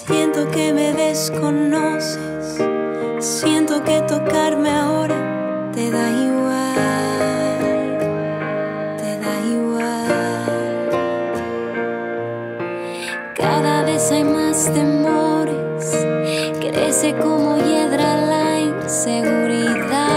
Siento que me desconoces, siento que tocarme ahora te da igual, te da igual. Cada vez hay más temores, crece como hiedra la inseguridad.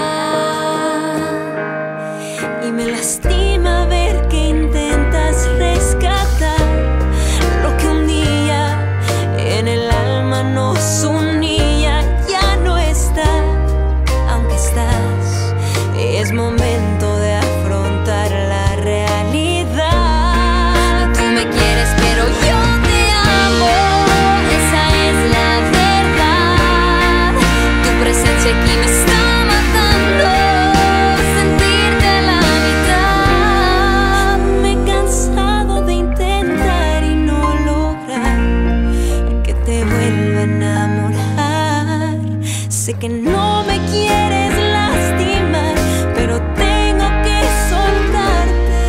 Y me lastima ver que intentas rescatar lo que un día en el alma nos unía. Ya no está, aunque estás, es momento de afrontar la realidad. Tú me quieres pero yo te amo, esa es la verdad. Tu presencia aquí me está matando, sentirte a la mitad. Me he cansado de intentar y no lograr que te vuelva a enamorar. Sé que no me quieres lastimar, pero tengo que soltarte.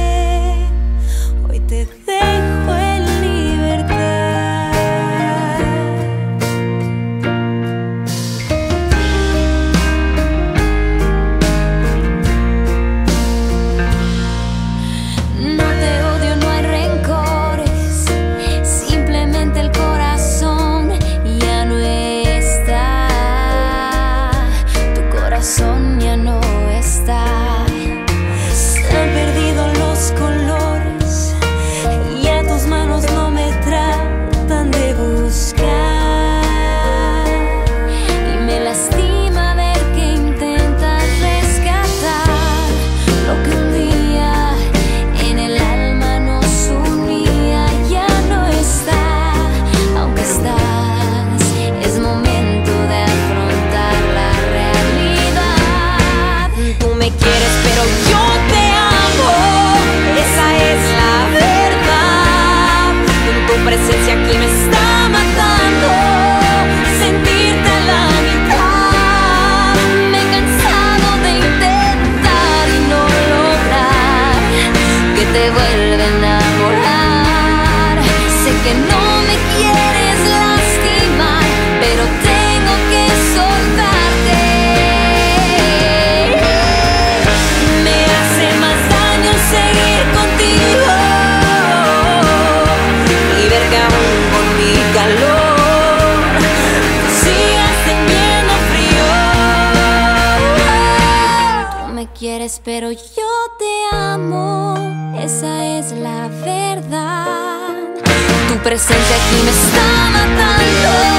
Hoy te dejo en libertad. No te odio, no hay rencores, simplemente el corazón ya no está. Tu corazón ya no está. Se han perdido los colores, ya tus manos no me tratan de buscar. Y me lastima ver que intentas rescatar lo que un día en el alma nos unía. Ya no está, aunque estás, es momento de afrontar la realidad. Tú me quieres pero yo te amo, esa es la verdad. Tu presencia aquí me está matando, sentirte a la mitad. Me he cansado de intentar y no lograr que te vuelva a enamorar. Sé que no me quieres lastimar, pero tengo que soltarte. Me hace más daño seguir contigo y ver que aún con mi calor tú sigas teniendo frío. Tú me quieres pero yo te amo, esa es la verdad. Tu presencia aquí me está matando.